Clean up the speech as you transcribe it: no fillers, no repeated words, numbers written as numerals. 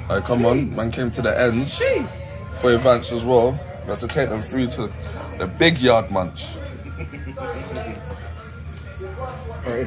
Alright, come on. Man came to the ends. Foy Vance as well. We have to take them through to the big yard munch.